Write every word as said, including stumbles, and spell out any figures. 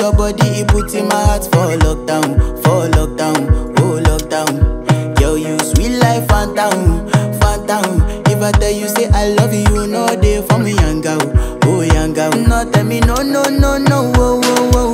your body, it puts in my heart for lockdown, for lockdown, oh lockdown. Girl, you sweet life, phantom, phantom. If I tell you say I love you, you know they for me young girl, oh young girl. No tell me no, no, no, no, oh, oh, oh.